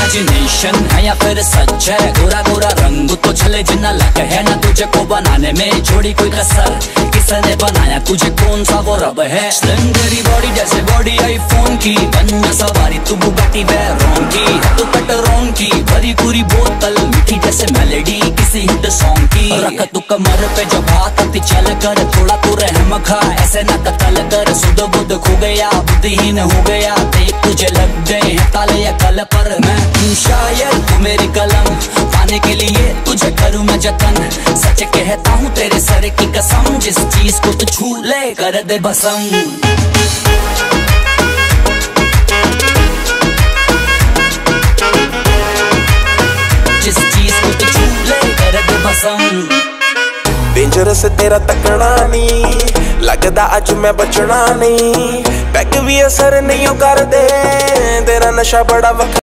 Imagination है या फिर सच है, गोरा गोरा रंग तो छले जिन्ना लग है ना तुझे को बनाने में छोड़ी कोई कसर, किसने बनाया तुझे कौन सा वो रब है। स्लिम तेरी बॉडी जैसे बॉडी आईफोन की, बन सवारी तू बुगाटी वैरों की, है तू कटरों की भरी पूरी बोतल, मीठी जैसे मेलेडी किसी हिट सॉन्ग की। रख तू कमर पे जब हाथ अति चल कर, थोड़ा तू रहम खा ऐसे न कतल कर, सुध बुध खो गया बुद्धिहीन हो गया, देख तुझे लग गए ताले या कल पर। मैं हूँ शायर तू मेरी कलम, पाने के लिए तुझे करूँ मैं जतन, सच कहता हूँ तेरे सर की कसम, जिस चीज को तू छू ले कर दे भस्म। जिस चीज को तू छू ले कर दे भस्म। डेंजरस तेरा तकना नहीं लगदा, अज मैं बचना नहीं, पैग भी असर नहीं कर दे, तेरा नशा बड़ा वक्त